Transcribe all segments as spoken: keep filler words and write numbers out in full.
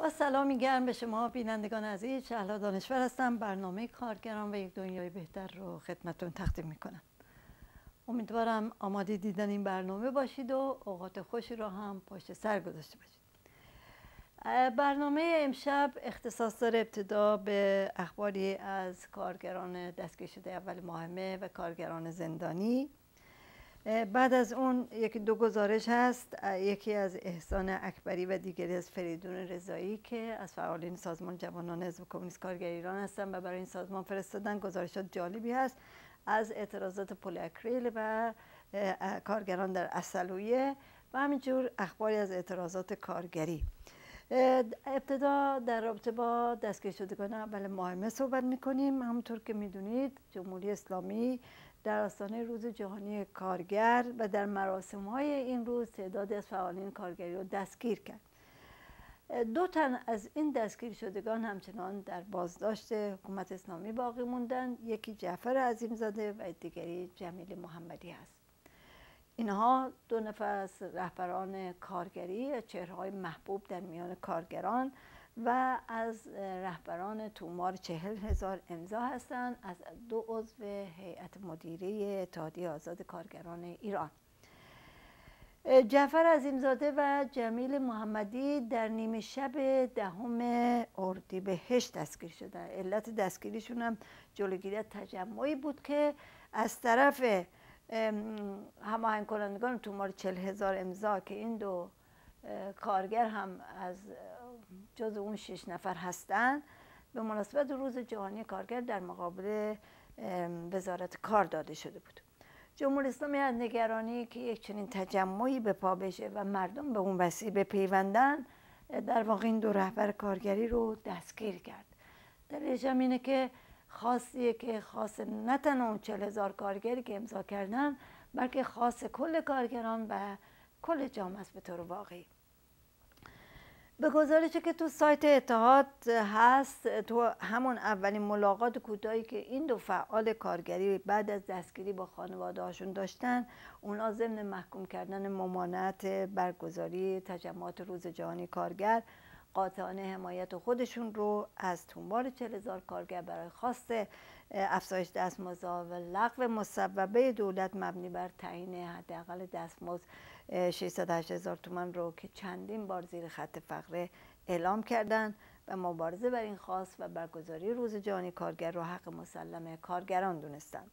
با سلامی گرم به شما بینندگان عزیز، شهلا دانشور هستم. برنامه کارگران و یک دنیای بهتر رو خدمتتون تقدیم میکنم. امیدوارم آماده دیدن این برنامه باشید و اوقات خوشی رو هم پشت سر گذاشته باشید. برنامه امشب اختصاص داره ابتدا به اخباری از کارگران دستگیر شده اول ماه مه و کارگران زندانی. بعد از اون یکی دو گزارش هست، یکی از احسان اکبری و دیگری از فریدون رضایی که از فعالین سازمان جوانان حزب کمونیست کارگر ایران هستن و برای این سازمان فرستادن. گزارشات جالبی هست از اعتراضات پل اکریل و کارگران در عسلویه و همینجور اخباری از اعتراضات کارگری. ابتدا در رابطه با دستگیر شدگان اول ماه مه صحبت میکنیم. همونطور که میدونید جمهوری اسلامی در آستانه روز جهانی کارگر و در مراسم‌های این روز تعدادی از فعالین کارگری رو دستگیر کرد. دو تن از این دستگیر شدگان همچنان در بازداشت حکومت اسلامی باقی موندند. یکی جعفر عظیمزاده و دیگری جمیل محمدی است. اینها دو نفر از رهبران کارگری، چهره‌های محبوب در میان کارگران و از رهبران تومار چهل هزار امضا هستند، از دو عضو هیئت مدیره اتحادیه آزاد کارگران ایران. جعفر عظیمزاده و جمیل محمدی در نیمه شب دهم اردیبهشت دستگیر شدند. علت دستگیریشون هم جلوگیری از تجمعی بود که از طرف هماهنگ کنندگان تومار چهل هزار امضا که این دو کارگر هم از جز اون شش نفر هستند، به مناسبت روز جهانی کارگر در مقابل وزارت کار داده شده بود. جمهوری اسلامی از نگرانی که یک چنین تجمعی به پا بشه و مردم به اون وسیله بپیوندن، در واقع این دو رهبر کارگری رو دستگیر کرد. دلیلش هم اینه که خاصیه که خاص نه تنها اون چهل هزار کارگری که امضا کردن، بلکه خاص کل کارگران و کل جامعه است به طور واقعی. به گزارشی که تو سایت اتحاد هست، تو همون اولین ملاقات کوتاهی که این دو فعال کارگری بعد از دستگیری با خانواده هاشون داشتن، اونا ضمن محکوم کردن ممانعت برگزاری تجمعات روز جهانی کارگر، قاطعانه حمایت خودشون رو از تومار چهل هزار کارگر برای خواست افزایش دستمزدها و لغو مصوبه دولت مبنی بر تعیین حداقل دستمزد ششصد و هشت هزار تومان رو که چندین بار زیر خط فقر اعلام کردند و مبارزه بر این خواست و برگزاری روز جهانی کارگر رو حق مسلم کارگران دونستند.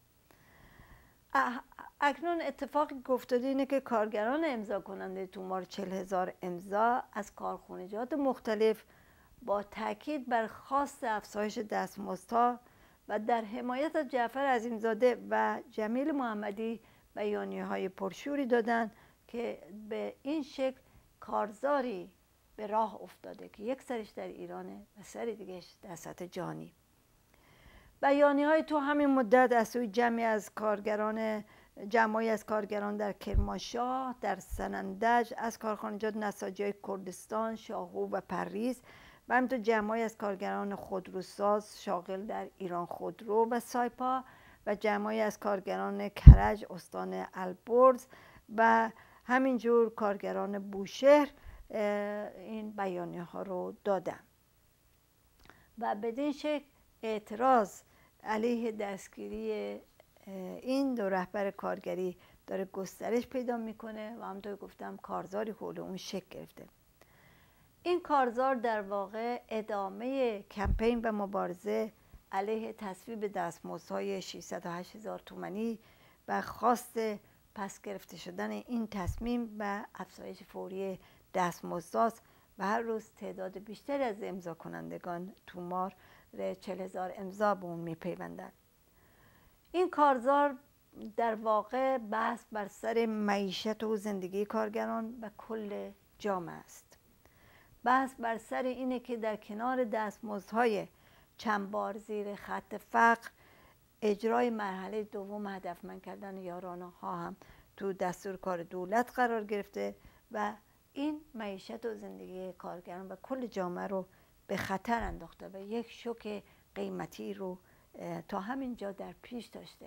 اکنون اتفاقی که افتاده اینه که کارگران امضا کننده تومار چهل هزار امضا از کارخانجات مختلف با تاکید بر خواست افزایش دستمزدها و در حمایت از جعفر عظیمزاده و جمیل محمدی بیانیه‌های پرشوری دادند که به این شکل کارزاری به راه افتاده که یک سرش در ایرانه و سر دیگهش در سطح جهانی. بیانیه‌های تو همین مدت از سوی جمعی از کارگران جمعی از کارگران در کرمانشاه، در سنندج، از کارخانجات نساجی کردستان، شاهو و پریز و همینطور جمعی از کارگران خودروساز شاغل در ایران خودرو و سایپا و جمعی از کارگران کرج استان البرز و همینجور کارگران بوشهر این بیانیه ها رو دادن و بدین شکل اعتراض علیه دستگیری این دو رهبر کارگری داره گسترش پیدا میکنه و همونطور گفتم کارزاری حول اون شکل گرفته. این کارزار در واقع ادامه کمپین و مبارزه علیه تصویب دستمزدهای ششصد و هشت هزار تومانی و خواست پس گرفته شدن این تصمیم و افزایش فوری دستمزداست و هر روز تعداد بیشتری از امضا کنندگان تومار چهل هزار امضا به اون میپیوندند. این کارزار در واقع بحث بر سر معیشت و زندگی کارگران و کل جامعه است. بحث بر سر اینه که در کنار دستمزدهای چند بار زیر خط فقر، اجرای مرحله دوم هدفمند کردن یارانه ها هم تو دستور کار دولت قرار گرفته و این معیشت و زندگی کارگران و کل جامعه رو به خطر انداخته و یک شوک قیمتی رو تا همین جا در پیش داشته.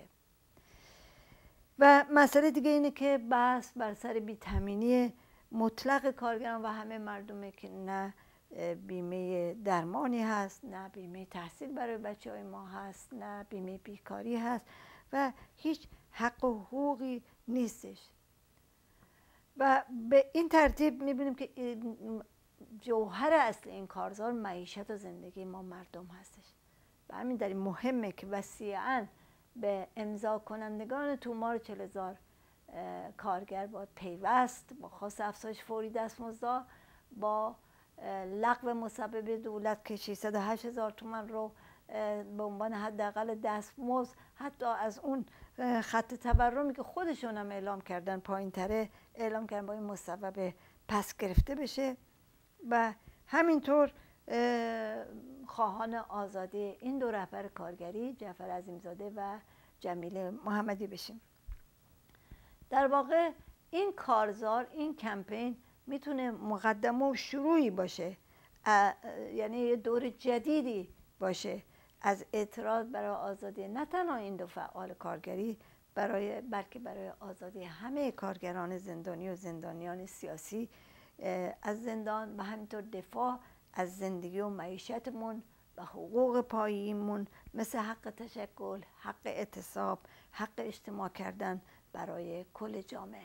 و مسئله دیگه اینه که بحث بر سر بی‌تامینی مطلق کارگران و همه مردمه که نه بیمه درمانی هست، نه بیمه تحصیل برای بچه های ما هست، نه بیمه بیکاری هست و هیچ حق و حقوقی نیستش. و به این ترتیب میبینیم که جوهر اصل این کارزار معیشت و زندگی ما مردم هستش. به همین دلیل مهمه که وسیعاً به امضا کنندگان تومار چهل هزار کارگر باید پیوست با خواست افزایش فوری دستمزد، با لغو مسبب دولت که ششصد و هشت هزار تومان رو به عنوان حداقل دستمزد حتی از اون خط تورمی که خودشون هم اعلام کردن پایین تره اعلام کردن با این مسبب پس گرفته بشه و همینطور خواهان آزادی این دو رهبر کارگری جعفر عظیمزاده و جمیل محمدی بشیم. در واقع این کارزار، این کمپین میتونه مقدمه و شروعی باشه، یعنی یه دور جدیدی باشه از اعتراض برای آزادی نه تنها این دو فعال کارگری برای بلکه برای آزادی همه کارگران زندانی و زندانیان سیاسی از زندان و همینطور دفاع از زندگی و معیشتمون و حقوق پاییمون مثل حق تشکل، حق اعتصاب، حق اجتماع کردن برای کل جامعه.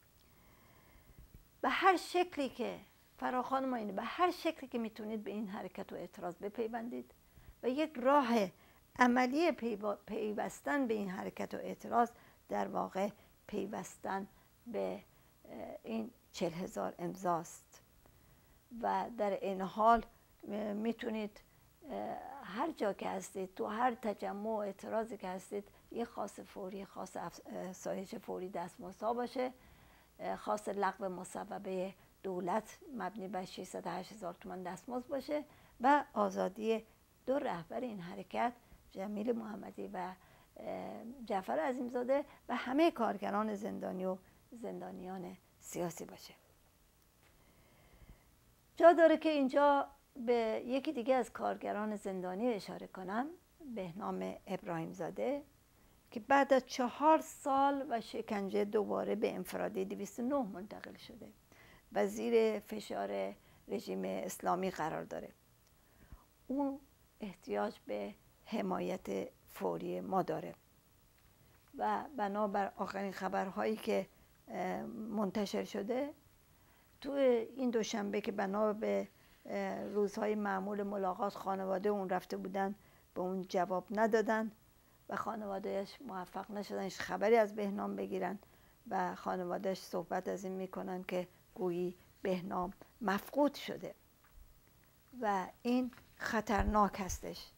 به هر شکلی که فراخوان ما اینه، به هر شکلی که میتونید به این حرکت و اعتراض بپیوندید و یک راه عملی پیوستن به این حرکت و اعتراض در واقع پیوستن به این چهل هزار امضاست و در این حال میتونید هر جا که هستید تو هر تجمع و اعتراضی که هستید یه خواست فوری، خواست افزایش فوری دستمزدها باشه، خواست لغو مسبب دولت مبنی بر ششصد و هشت هزار تومان دستمزد باشه و آزادی دو رهبر این حرکت جمیل محمدی و جعفر عظیمزاده و همه کارگران زندانی و زندانیان سیاسی باشه. جا داره که اینجا به یکی دیگه از کارگران زندانی اشاره کنم، بهنام ابراهیمزاده که بعد از چهار سال و شکنجه دوباره به انفرادی دویست و نه منتقل شده و زیر فشار رژیم اسلامی قرار داره. اون احتیاج به حمایت فوری ما داره و بنابر آخرین خبرهایی که منتشر شده تو این دوشنبه که بنا به روزهای معمول ملاقات خانواده اون رفته بودن به اون جواب ندادن و خانوادهش موفق نشدن هیچ خبری از بهنام بگیرن و خانوادهش صحبت از این میکنن که گویی بهنام مفقود شده و این خطرناک هستش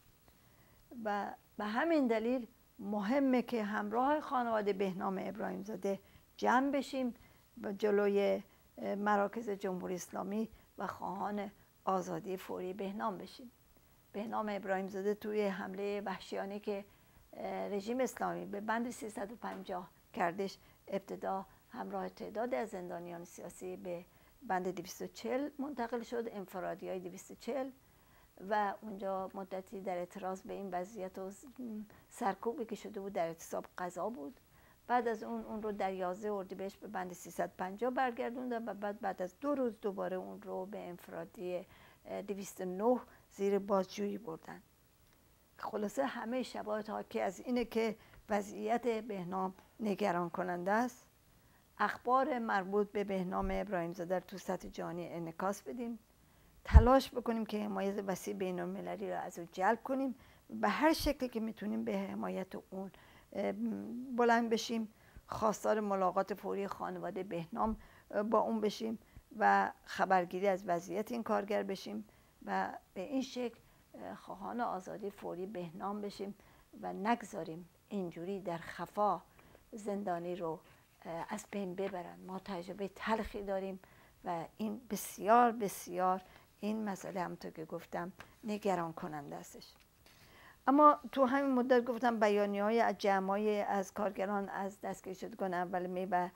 و به همین دلیل مهمه که همراه خانواده بهنام ابراهیمزاده جمع بشیم و جلوی مراکز جمهوری اسلامی و خواهان آزادی فوری بهنام بشیم. بهنام ابراهیمزاده توی حمله وحشیانه که رژیم اسلامی به بند سیصد و پنجاه کردش ابتدا همراه تعداد از زندانیان سیاسی به بند دویست و چهل منتقل شد، انفرادی های دویست و چهل و اونجا مدتی در اعتراض به این وضعیت و سرکوبی که شده بود در اعتصاب قضا بود. بعد از اون اون رو در یازده اردیبهشت به بند سیصد و پنجاه برگردوندن و بعد بعد از دو روز دوباره اون رو به انفرادی دویست و نه زیر بازجویی بردن. خلاصه همه شباهت حاکی از اینه که وضعیت بهنام نگران کننده است. اخبار مربوط به بهنام ابراهیمزاده تو سطح جهانی انعکاس بدیم، تلاش بکنیم که حمایت وسیع بین المللی را از او جلب کنیم، به هر شکلی که میتونیم به حمایت اون بلند بشیم، خواستار ملاقات فوری خانواده بهنام با اون بشیم و خبرگیری از وضعیت این کارگر بشیم و به این شکل خواهان آزادی فوری بهنام بشیم و نگذاریم اینجوری در خفا زندانی رو از بین ببرن. ما تجربه تلخی داریم و این بسیار بسیار این مسئله همونطور که گفتم نگران کننده استش. اما تو همین مدت گفتم بیانیه‌های از جمعی از کارگران از دستگیر شدگان اول می و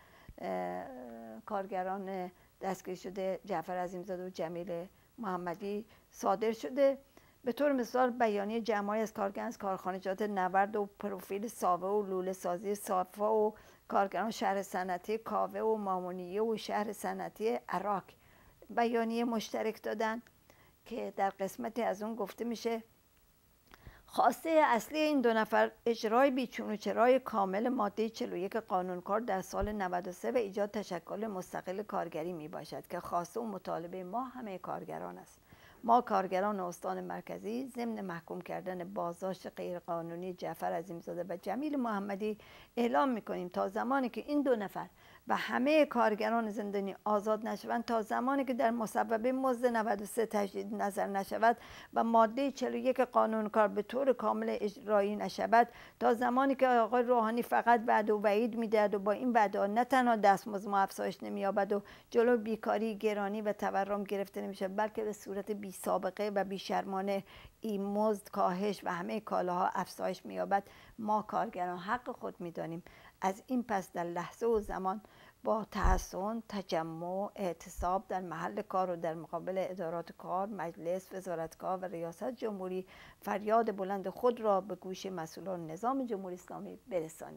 کارگران دستگیر شده جعفر عظیمزاده و جمیل محمدی صادر شده. به طور مثال بیانیه جمعی از کارگران از کارخانجات نورد و پروفیل ساوه و لوله سازی صافا و کارگران شهر صنعتی کاوه و مامونیه و شهر صنعتی عراق بیانیه مشترک دادن که در قسمتی از اون گفته میشه خواسته اصلی این دو نفر اجرای بیچون و چرای کامل ماده چهل و یک قانونکار در سال نود و سه و ایجاد تشکل مستقل کارگری می باشد که خواسته و مطالبه ما همه کارگران است. ما کارگران استان مرکزی ضمن محکوم کردن بازداشت غیرقانونی جعفر عظیمزاده و جمیل محمدی اعلام میکنیم تا زمانی که این دو نفر و همه کارگران زندانی آزاد نشوند، تا زمانی که در مصوبه مزد نود و سه تجدید نظر نشود و ماده چهل و یک قانونکار به طور کامل اجرایی نشود، تا زمانی که آقای روحانی فقط وعده و وعید میدهد و با این وعده نه تنها دستمزد ما افزایش نمییابد و جلو بیکاری، گرانی و تورم گرفته نمیشه، بلکه به صورت بی سابقه و بی شرمانه این مزد کاهش و همه کالاها افزایش مییابد، ما کارگران حق خود میدانیم از این پس در لحظه و زمان با تحسن، تجمع، اعتصاب در محل کار و در مقابل ادارات کار، مجلس، وزارتگاه و ریاست جمهوری فریاد بلند خود را به گوش مسئولان نظام جمهوری اسلامی برسانیم.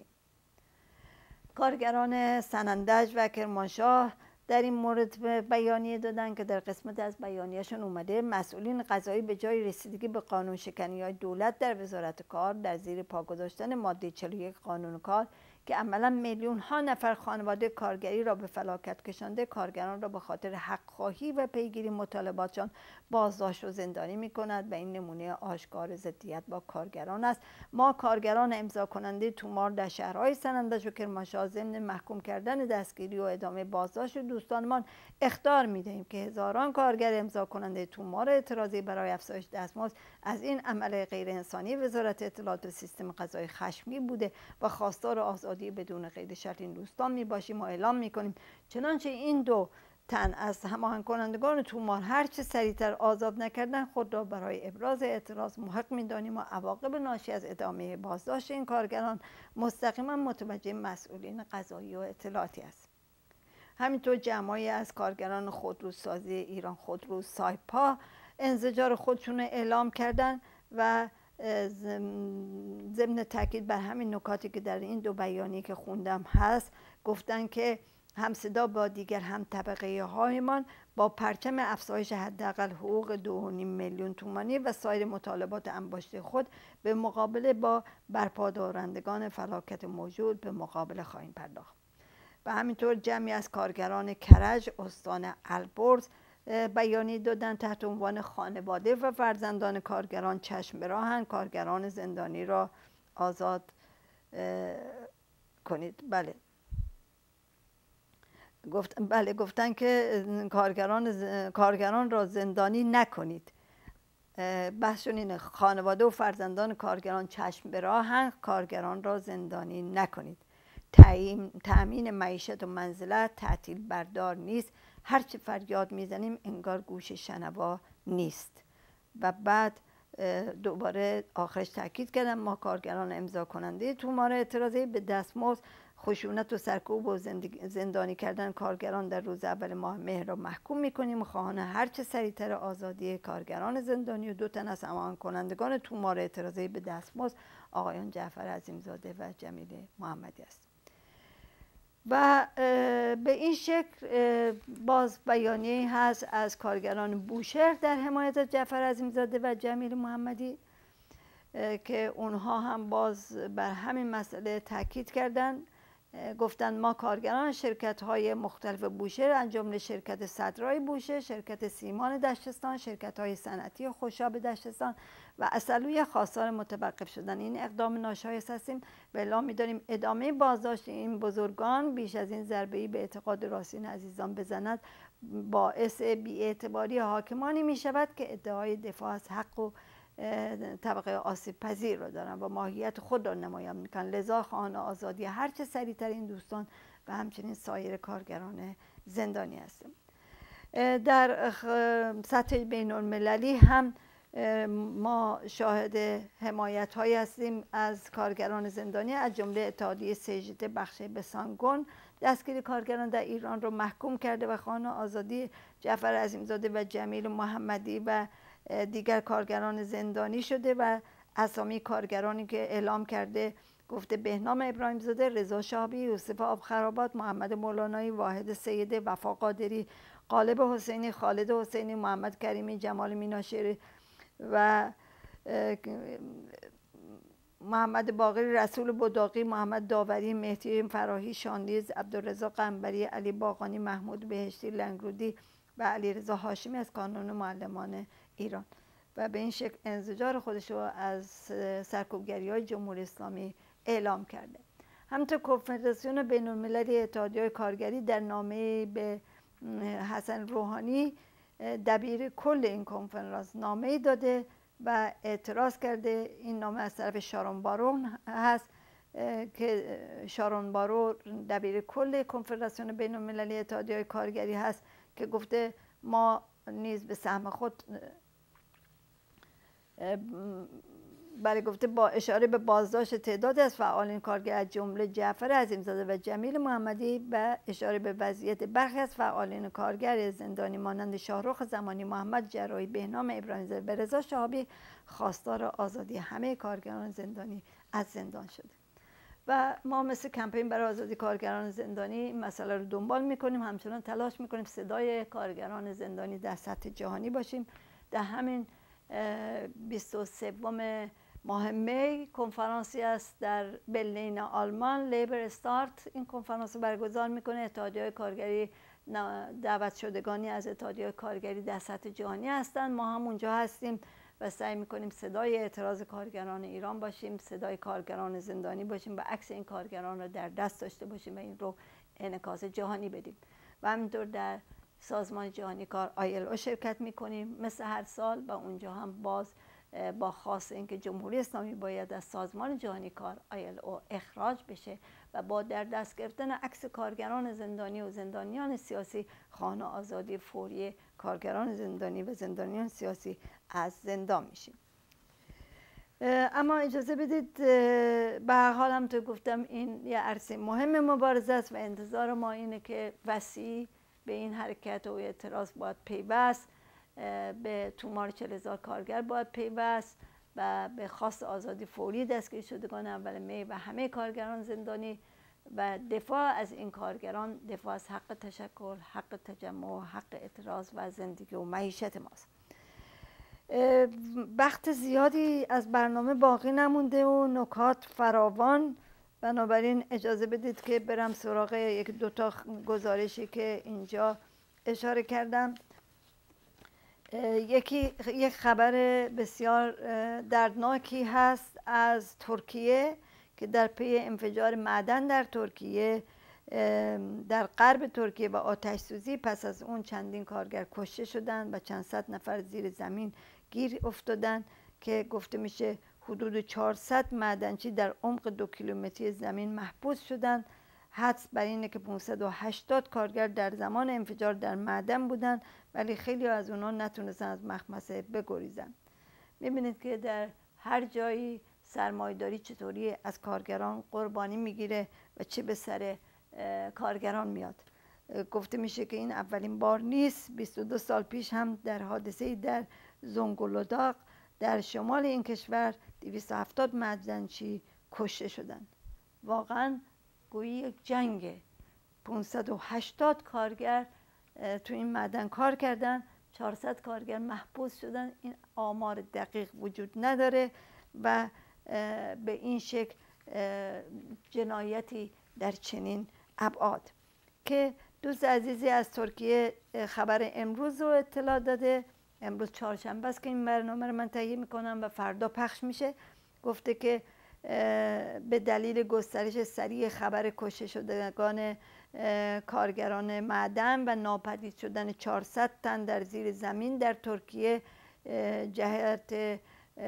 کارگران سنندج و کرمانشاه در این مورد بیانیه دادن که در قسمت از بیانیهشون اومده مسئولین قضایی به جای رسیدگی به قانون شکنی‌های دولت در وزارت کار در زیر پا گذاشتن ماده چهل و یک قانون کار که عملا میلیون ها نفر خانواده کارگری را به فلاکت کشانده، کارگران را به خاطر حق خواهی و پیگیری مطالباتشان بازداشت و زندانی می کند و این نمونه آشکار ضدیت با کارگران است. ما کارگران امضا کننده تومار در شهرهای سنندج و کرمانشاه ضمن محکوم کردن دستگیری و ادامه بازداشت دوستانمان اخطار می دهیم که هزاران کارگر امضا کننده تومار اعتراضی برای افزایش دستمزد از این عمل غیر انسانی وزارت اطلاعات و سیستم قضایی خشمگین بوده و خواستار آزادی بدون قید شرط این دوستان می باشیم و اعلام می کنیم چنانچه این دو تن از هماهنگ کنندگان تومار هرچه سریعتر آزاد نکردن خود را برای ابراز اعتراض محق می دانیم و عواقب ناشی از ادامه بازداشت این کارگران مستقیما متوجه مسئولین قضایی و اطلاعاتی است. همینطور جمعی از کارگران خودروسازی ایران خودرو سایپا انزجار خودشون اعلام کردن و ضمن تاکید بر همین نکاتی که در این دو بیانیه که خوندم هست، گفتن که همصدا با دیگر هم طبقه هایمان با پرچم افزایش حداقل حقوق دو و نیم میلیون تومانی و سایر مطالبات انباشته خود به مقابله با برپادارندگان فلاکت موجود به مقابله خواهیم پرداخت. و همینطور جمعی از کارگران کرج استان البرز بیانیه دادن تحت عنوان خانواده و فرزندان کارگران چشم به راهند، کارگران زندانی را آزاد کنید. بله گفت بله گفتن که کارگران کارگران را زندانی نکنید. بحثشون اینه، خانواده و فرزندان کارگران چشم به راهند، کارگران را زندانی نکنید. تأمین معیشت و منزلت تعطیل بردار نیست، هرچی فریاد میزنیم انگار گوش شنوا نیست. و بعد دوباره آخرش تاکید کردم ما کارگران امضا کننده تومار اعتراضی به دستمزد، خشونت و سرکوب و زندانی کردن کارگران در روز اول ماه مهر را محکوم میکنیم و خواهان هرچه سریعتر آزادی کارگران زندانی و دو تن از هماهنگ کنندگان تومار اعتراضی به دستمزد آقایان جعفر عظیمزاده و جمیل محمدی است. و به این شکل باز بیانیه هست از کارگران بوشهر در حمایت از جعفر عظیمزاده و جمیل محمدی که اونها هم باز بر همین مسئله تاکید کردن. گفتن ما کارگران شرکت های مختلف بوشهر از جمله شرکت صدرای بوشهر، شرکت سیمان دشتستان، شرکت های صنعتی خوشاب دشتستان و اصلوی خواستار متوقف شدن این اقدام ناشایست هستیم و اعلام می‌داریم ادامه بازداشت این بزرگان بیش از این ضربه‌ای به اعتقاد راستین عزیزان بزند باعث بی‌اعتباری حاکمانی می‌شود که ادعای دفاع از حق و طبقه آسیب پذیر رو دارن و ماهیت خود را نمایان میکنن. لذا خواهان آزادی هرچه سریعتر این دوستان و همچنین سایر کارگران زندانی هستیم. در سطح بین المللی هم ما شاهد حمایت هایی هستیم از کارگران زندانی، از جمله اتحادیه سیجد بخش بسانگون دستگیر کارگران در ایران رو محکوم کرده و خواهان آزادی جعفر عظیمزاده و جمیل محمدی و دیگر کارگران زندانی شده و اسامی کارگرانی که اعلام کرده گفته بهنام ابراهیم زاده، رضا شاهبی، یوسف آبخرابات، محمد مولانایی، واحد سیده، وفا قادری، غالب حسینی، خالد حسینی، محمد کریمی، جمال میناشری و محمد باقری، رسول بداقی، محمد داوری، مهدی فراهی، شاندیز، عبدالرضا قنبری، علی باقانی، محمود بهشتی، لنگرودی و علیرضا هاشمی از کانون معلمان ایران و به این شکل انزجار خودش رو از سرکوبگری‌های جمهوری اسلامی اعلام کرده. همینطور کنفدراسیون بین‌المللی اتحادیه‌های کارگری در نامه‌ای به حسن روحانی دبیر کل این کنفرانس نامه‌ای داده و اعتراض کرده. این نامه از طرف شارون بارون هست که شارون بارون دبیر کل کنفدراسیون بین‌المللی اتحادیه‌های کارگری هست که گفته ما نیز به سهم خود برای گفته با اشاره به بازداشت تعداد از فعالین کارگر از جمله جعفر عظیمزاده و جمیل محمدی و اشاره به وضعیت برخی از فعالین کارگر زندانی مانند شاهرخ زمانی، محمد جراحی، بهنام ابراهیم‌زاده و رضا شهابی خواستار آزادی همه کارگران زندانی از زندان شده و ما مثل کمپین برای آزادی کارگران زندانی این مسئله رو دنبال میکنیم، همچنان تلاش میکنیم صدای کارگران زندانی در سطح جهانی باشیم. در همین بیست و سوم ماه می کنفرانسی است در برلین آلمان، لیبر استارت این کنفرانس برگزار میکنه. اتحادیه‌های کارگری دعوت شدگانی از اتحادیه‌های کارگری در سطح جهانی هستند. ما هم اونجا هستیم و سعی میکنیم صدای اعتراض کارگران ایران باشیم، صدای کارگران زندانی باشیم و عکس این کارگران رو در دست داشته باشیم و این رو انعکاس جهانی بدیم. و همینطور در سازمان جهانی کار آی ال او شرکت میکنیم مثل هر سال و اونجا هم باز با خواست اینکه جمهوری اسلامی باید از سازمان جهانی کار آی ال او اخراج بشه و با در دست گرفتن عکس کارگران زندانی و زندانیان سیاسی خواهان آزادی فوری کارگران زندانی و زندانیان سیاسی از زندان میشیم. اما اجازه بدید به هر حال هم تو گفتم این یه عرصه مهم مبارزه است و انتظار ما اینه که وسیع به این حرکت و اعتراض باید پیوست، به تومار چهل هزار کارگر باید پیوست و به خواست آزادی فوری دستگیر شدگان اول می و همه کارگران زندانی و دفاع از این کارگران دفاع از حق تشکل، حق تجمع، حق اعتراض و زندگی و معیشت ماست. وقت زیادی از برنامه باقی نمونده و نکات فراوان، بنابراین اجازه بدید که برم سراغ یک دوتا گزارشی که اینجا اشاره کردم. یکی یک خبر بسیار دردناکی هست از ترکیه که در پی انفجار معدن در ترکیه در غرب ترکیه و آتش سوزی پس از اون چندین کارگر کشته شدند و چند صد نفر زیر زمین گیر افتادند که گفته میشه حدود چهارصد معدنچی در عمق دو کیلومتری زمین محبوس شدند. حدس بر اینه که پانصد و هشتاد کارگر در زمان انفجار در معدن بودند ولی خیلی از اونها نتونستن از مخمصه بگریزن. میبینید که در هر جایی سرمایه‌داری چطوری از کارگران قربانی میگیره و چه به سر کارگران میاد. گفته میشه که این اولین بار نیست. بیست و دو سال پیش هم در حادثه‌ای در زونگولداق در شمال این کشور دویست و هفتاد معدنچی کشته شدند. واقعا گویی یک جنگه. پانصد و هشتاد کارگر تو این معدن کار کردن، چهارصد کارگر محبوس شدن. این آمار دقیق وجود نداره و به این شکل جنایتی در چنین ابعاد. که دوست عزیزی از ترکیه خبر امروز رو اطلاع داده، امروز چهارشنبه است که این برنامه رو من تهیه میکنم و فردا پخش میشه. گفته که به دلیل گسترش سریع خبر کشته شدگان کارگران معدن و ناپدید شدن چهارصد تن در زیر زمین در ترکیه، جهت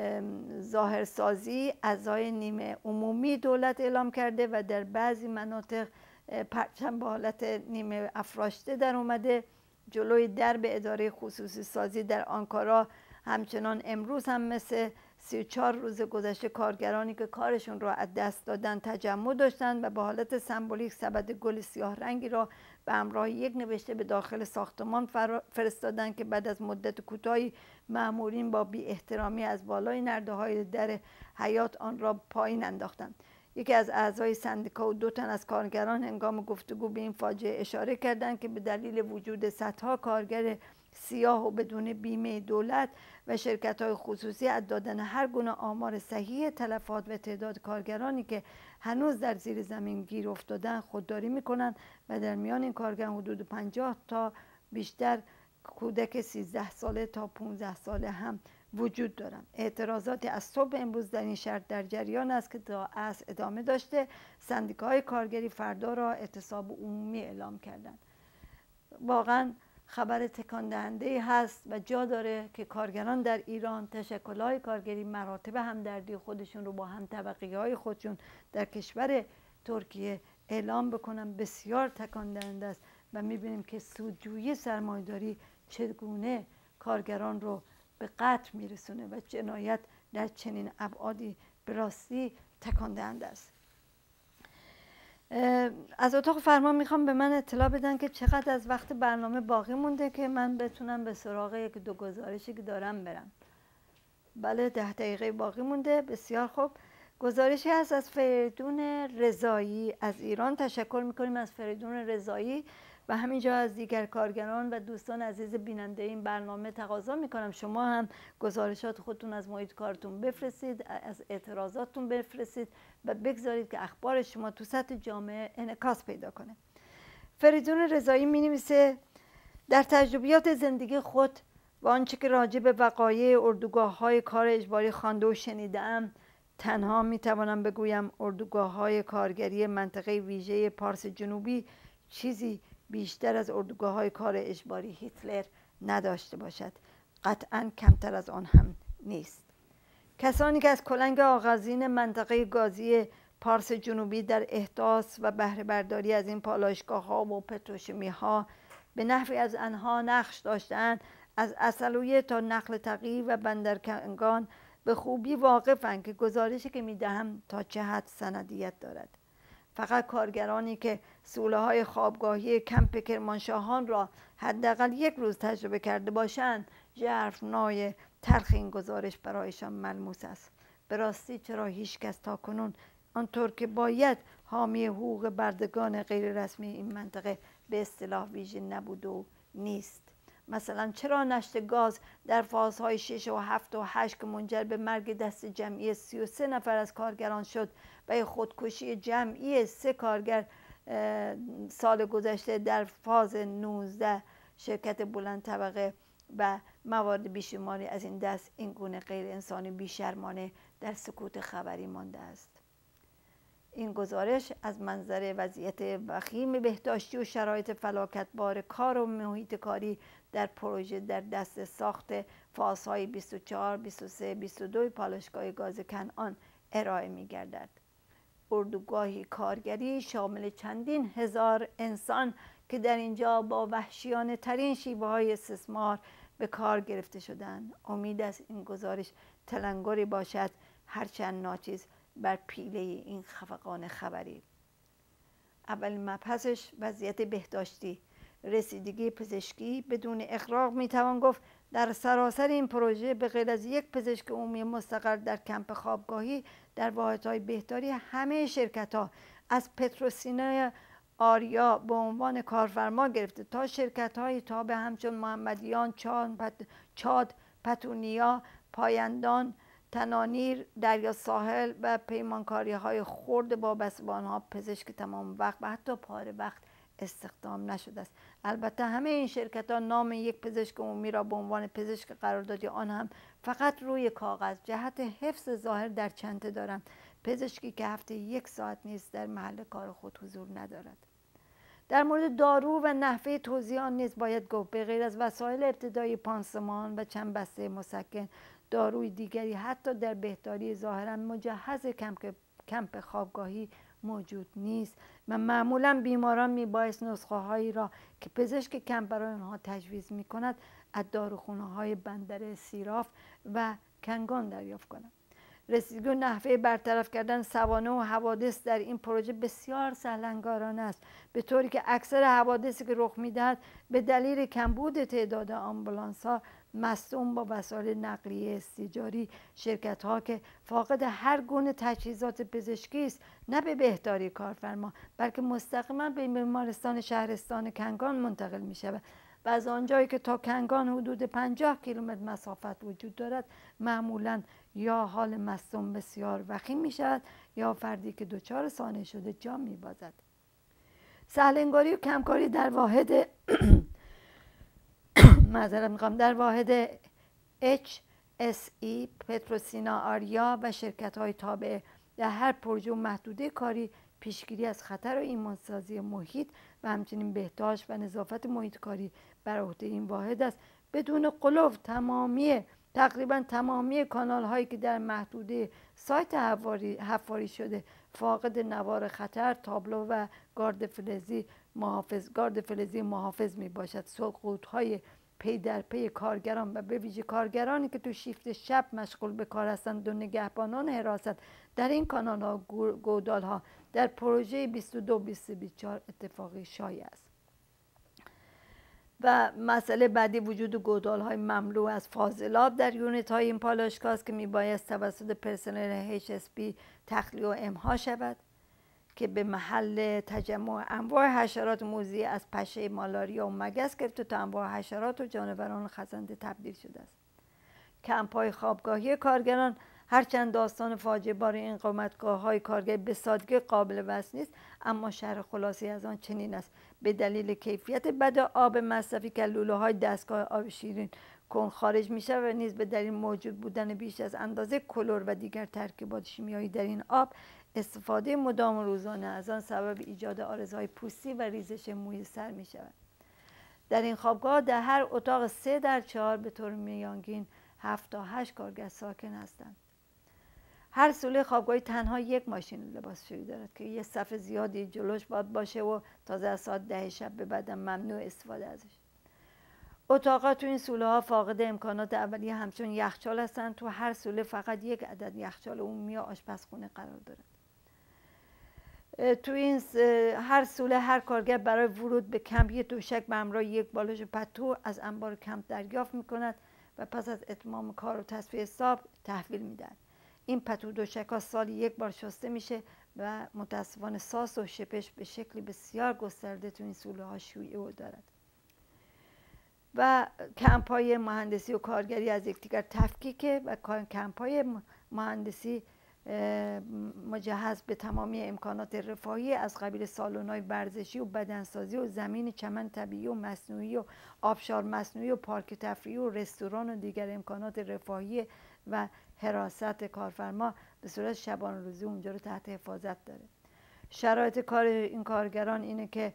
ظاهرسازی اعضای نیمه عمومی دولت اعلام کرده و در بعضی مناطق پرچم به حالت نیمه افراشته در اومده. جلوی درب اداره خصوصی سازی در آنکارا همچنان امروز هم مثل سی و چهار روز گذشته کارگرانی که کارشون را از دست دادن تجمع داشتند و به حالت سمبولیک سبد گل سیاه رنگی را به همراه یک نوشته به داخل ساختمان فرستادند که بعد از مدت کوتاهی مأمورین با بی احترامی از بالای نرده‌های در حیاط آن را پایین انداختند. یکی از اعضای سندیکا و دو تن از کارگران هنگام گفتگو به این فاجعه اشاره کردند که به دلیل وجود صدها کارگر سیاه و بدون بیمه دولت و شرکت‌های خصوصی از دادن هر گونه آمار صحیح تلفات و تعداد کارگرانی که هنوز در زیر زمین گیر افتادن خودداری می‌کنند و در میان این کارگران حدود پنجاه تا بیشتر کودک سیزده ساله تا پانزده ساله هم وجود دارند. اعتراضاتی از صبح امروز در این شهر در جریان است که تا عصر ادامه داشته. سندیکاهای کارگری فردا را اعتصاب عمومی اعلام کردند. واقعا خبر تکان دهنده هست و جا داره که کارگران در ایران تشکل‌های کارگری مراتب همدردی خودشون رو با هم طبقی‌های خودشون در کشور ترکیه اعلام بکنن. بسیار تکان دهنده است و می‌بینیم که سودجویی سرمایه‌داری چگونه کارگران رو به قتل میرسونه و جنایت در چنین ابعادی به راستی تکان دهنده است. از اتاق فرمان میخوام به من اطلاع بدن که چقدر از وقت برنامه باقی مونده که من بتونم به سراغ یک دو گزارشی که دارم برم. بله، ده دقیقه باقی مونده. بسیار خوب. گزارشی هست از فریدون رضایی از ایران. تشکر میکنیم از فریدون رضایی و همینجا از دیگر کارگران و دوستان عزیز بیننده این برنامه تقاضا میکنم شما هم گزارشات خودتون از محیط کارتون بفرستید، از اعتراضاتتون بفرستید و بگذارید که اخبار شما تو سطح جامعه انعکاس پیدا کنه. فریدون رضایی مینویسه در تجربیات زندگی خود و آنچه که راجع به وقایع اردوگاه‌های کار اجباری خوانده و شنیده‌ام، تنها میتوانم بگویم اردوگاه‌های کارگری منطقه ویژه پارس جنوبی چیزی بیشتر از اردوگاه‌های کار اجباری هیتلر نداشته باشد. قطعاً کمتر از آن هم نیست. کسانی که از کلنگ آغازین منطقه گازی پارس جنوبی در احداث و بهره برداری از این پالایشگاه‌ها و پتروشیمی‌ها به نحوی از آنها نقش داشتند، از اصلویه تا نقل تقی و بندرکنگان به خوبی واقفند که گزارشی که می‌دهم تا چه حد سندیت دارد. فقط کارگرانی که سوله‌های خوابگاهی کمپ کرمانشاهان را حداقل یک روز تجربه کرده باشند، ژرفنای تلخ این گزارش برایشان ملموس است. به راستی چرا هیچ کس تاکنون آنطور که باید حامی حقوق بردگان غیر رسمی این منطقه به اصطلاح ویژه نبود و نیست؟ مثلا چرا نشت گاز در فازهای شش و هفت و هشت که منجر به مرگ دست جمعی سی و سه نفر از کارگران شد و خودکشی جمعی سه کارگر سال گذشته در فاز نوزده شرکت بلند طبقه و موارد بیشماری از این دست این گونه غیر انسانی بیشرمانه در سکوت خبری مانده است؟ این گزارش از منظر وضعیت وخیم بهداشتی و شرایط فلاکتبار کار و محیط کاری در پروژه در دست ساخت فازهای بیست و چهار، بیست و سه، بیست و دو پالایشگاه گاز کنعان ارائه می گردد. اردوگاهی کارگری شامل چندین هزار انسان که در اینجا با وحشیانه ترین شیوه های استثمار به کار گرفته شدند. امید است این گزارش تلنگری باشد هرچند ناچیز بر پیله این خفقان خبری. اولین مبحثش وضعیت بهداشتی. رسیدگی پزشکی بدون اغراق میتوان گفت در سراسر این پروژه به غیر از یک پزشک عمومی مستقر در کمپ خوابگاهی در واحدهای بهداری، همه شرکت ها از پتروسینا آریا به عنوان کارفرما گرفته تا شرکت های تابع همچون محمدیان، چاد، پتونیا، پایندان، تنانیر، دریا ساحل و پیمانکاری های خرد وابسته به آنها پزشک تمام وقت و حتی پاره وقت استخدام نشده است. البته همه این شرکت ها نام یک پزشک عمومی را به عنوان پزشک قرار دادی، آن هم فقط روی کاغذ، جهت حفظ ظاهر در چنته دارند. پزشکی که هفته یک ساعت نیز در محل کار خود حضور ندارد. در مورد دارو و نحوه توزیع آن نیز باید گفت به غیر از وسایل ابتدایی پانسمان و چند بسته مسکن، داروی دیگری حتی در بهداری ظاهرا مجهز کمپ کمپ خوابگاهی موجود نیست و معمولا بیماران میبایست نسخه هایی را که پزشک کمپ برای آنها تجویز میکند از داروخانه های بندر سیراف و کنگان دریافت کنند. رسیدگی و نحوه برطرف کردن سوانح و حوادث در این پروژه بسیار سهلنگارانه است، به طوری که اکثر حوادثی که رخ میدهد به دلیل کمبود تعداد آمبولانس ها مصدوم با وسایل نقلیه استیجاری، شرکت ها که فاقد هر گونه تجهیزات پزشکی است، نه به بهداری کارفرما بلکه مستقیما به بیمارستان شهرستان کنگان منتقل می شود و از آنجایی که تا کنگان حدود پنجاه کیلومتر مسافت وجود دارد، معمولا یا حال مصدوم بسیار وخیم می شود یا فردی که دچار سانحه شده جان می بازد. سهلنگاری و کمکاری در واحد معذرت میخوام در واحد اچ اس ای، پتروسینا آریا و شرکت های تابع در هر پروژه و محدوده کاری پیشگیری از خطر و ایمانسازی محیط و همچنین بهداشت و نظافت محیط کاری بر عهده این واحد است. بدون غلو تمامی تقریبا تمامی کانال هایی که در محدوده سایت حفاری شده فاقد نوار خطر، تابلو و گارد فلزی محافظ گارد فلزی محافظ می باشد. سقوط های پی در پی کارگران و به ویژه کارگرانی که تو شیفت شب مشغول به کار هستند و نگهبانان حراست در این کانال ها گودال ها در پروژه بیست و دو بیست و چهار اتفاقی شایع است. و مسئله بعدی وجود گودال های مملو از فاضلاب در یونیت های این پالایشگاه است که میبایست توسط پرسنل اچ اس پی تخلیه و امها شود که به محل تجمع انواع حشرات موذی از پشه مالاریا و مگس گرفته تا انواع حشرات و جانوران خزنده تبدیل شده است. کمپ‌های خوابگاهی کارگران هرچند داستان فاجعه بار این قامتگاه‌های کارگری به سادگی قابل وصف نیست، اما شرح خلاصه از آن چنین است: به دلیل کیفیت بد آب مصرفی که لوله‌های دستگاه آب شیرین کن خارج می‌شود و نیز به دلیل موجود بودن بیش از اندازه کلور و دیگر ترکیبات شیمیایی در این آب، استفاده مدام و روزانه از آن سبب ایجاد عارضه‌های پوستی و ریزش موی سر می‌شود. در این خوابگاه در هر اتاق سه در چهار به طور میانگین هفت تا هشت کارگر ساکن هستند. هر سوله خوابگاهی تنها یک ماشین لباسشویی دارد که یه صف زیادی جلوش باید باشه و تازه از ساعت ده شب به بعد ممنوع استفاده ازش. اتاقا تو این سوله ها فاقد امکانات اولیه همچون یخچال هستند. تو هر سوله فقط یک عدد یخچال عمومی یا آشپزخونه قرار دارد. تو این هر سوله هر کارگر برای ورود به کمپ یک دوشک به همراه یک بالش پتو از انبار کمپ دریافت می‌کند و پس از اتمام کار و تصفیه حساب تحویل میدن. این پتو دوشک ها سالی یک بار شسته میشه و متاسفانه ساس و شپش به شکلی بسیار گسترده تو این سوله ها شیوع دارد. و کمپ های مهندسی و کارگری از یکدیگر تفکیکه و کمپ های مهندسی مجهز به تمامی امکانات رفاهی از قبیل سالن‌های ورزشی و بدنسازی و زمین چمن طبیعی و مصنوعی و آبشار مصنوعی و پارک تفریحی و رستوران و دیگر امکانات رفاهی و حراست کارفرما به صورت شبانه روزی اونجا رو تحت حفاظت داره. شرایط کار این کارگران اینه که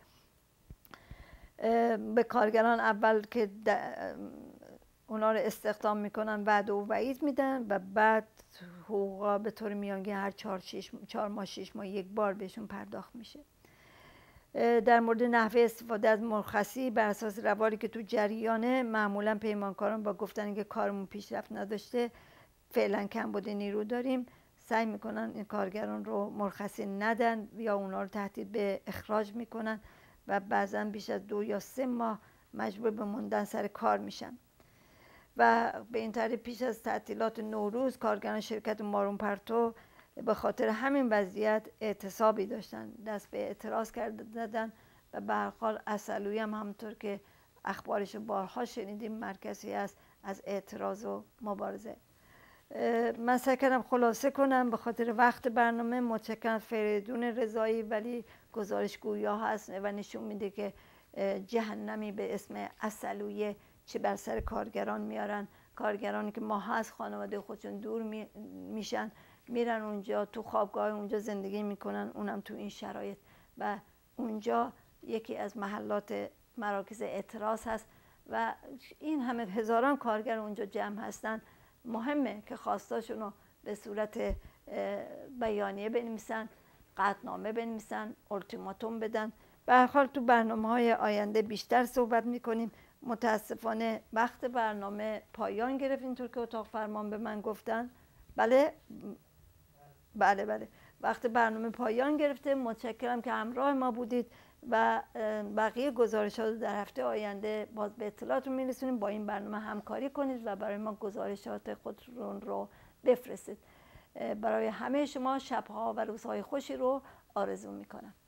به کارگران اول که اونا رو استخدام میکنن وعده و وعید میدن و بعد حقوقا به طور میانگین هر چهار, شش، چهار ماه شش ماه یک بار بهشون پرداخت میشه. در مورد نحوه استفاده از مرخصی بر اساس روالی که تو جریانه، معمولا پیمانکاران با گفتن که کارمون پیشرفت نداشته، فعلا کمبود نیرو داریم، سعی میکنن این کارگران رو مرخصی ندن یا اونا رو تهدید به اخراج میکنن و بعضا بیش از دو یا سه ماه مجبور به موندن سر کار میشن. و به این طریق پیش از تعطیلات نوروز کارگران شرکت مارون پرتو به خاطر همین وضعیت اعتصابی داشتن، دست به اعتراض کردن و به هر حال عسلویی هم همونطور که اخبارش بارها شنیدیم مرکزی است از اعتراض و مبارزه. من سعی کردم خلاصه کنم به خاطر وقت برنامه. متشکرم فریدون رضایی، ولی گزارش گویا هست و نشون میده که جهنمی به اسم عسلویه چه بر سر کارگران میارن. کارگرانی که ماها از خانواده خودشون دور می میشن میرن اونجا تو خوابگاه اونجا زندگی میکنن، اونم تو این شرایط. و اونجا یکی از محلات مراکز اعتراض هست و این همه هزاران کارگر اونجا جمع هستن. مهمه که خواستاشون رو به صورت بیانیه بنویسن، قطعنامه بنویسن، التیماتوم بدن. به هر حال تو برنامه‌های آینده بیشتر صحبت میکنیم. متاسفانه وقت برنامه پایان گرفت، اینطور که اتاق فرمان به من گفتن. بله بله بله وقت برنامه پایان گرفته. متشکرم که همراه ما بودید و بقیه گزارشات رو در هفته آینده باز به اطلاعاتون میرسونیم. با این برنامه همکاری کنید و برای ما گزارشات خودتون رو بفرستید. برای همه شما شبها و روزهای خوشی رو آرزو میکنم.